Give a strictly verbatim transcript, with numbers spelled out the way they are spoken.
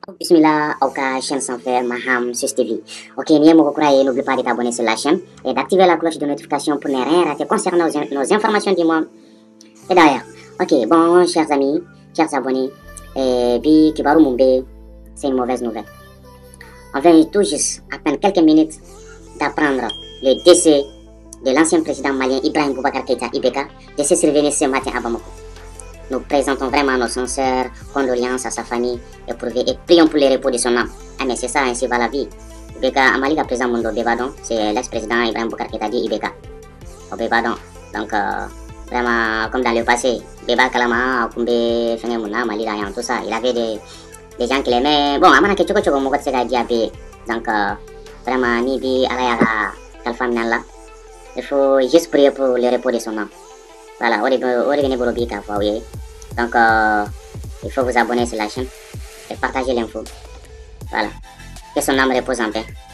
Bismillah, Oka, chaîne sans faire, Maham, sur T V. Ok, n'oubliez pas de t'abonner sur la chaîne et d'activer la cloche de notification pour ne rien rater concernant nos, nos informations du mois. Et d'ailleurs, ok, bon, chers amis, chers abonnés, et puis Kibaru Mumbe, c'est une mauvaise nouvelle. On vient tout juste, à peine quelques minutes, d'apprendre le décès de l'ancien président malien Ibrahim Boubacar Keïta Ibeka, décès survenu ce matin à Bamako. Nous présentons vraiment nos sincères condoléances à sa famille et, pour, et prions pour le repos de son âme. Ah mais c'est ça, ainsi va la vie. Ibeka Amalika présent Mundo Bebadon, c'est l'ex-président Ibrahim Boubacar Keïta dit Ibeka. Au Bebadon. Donc, euh, vraiment, comme dans le passé, Beba Kalama, Kumbe, Fengemuna, Malila, tout ça, il avait des, des gens qui l'aimaient. Bon, Amana Ketchoko Choko Mogot Sega Diabé. Donc, euh, vraiment, Nibi, Alayara, Kalfaminala. Il faut juste prier pour le repos de son âme. Voilà, on est Borobi Kafwa, oui. Donc, euh, il faut vous abonner sur la chaîne et partager l'info. Voilà. Que son âme repose en paix.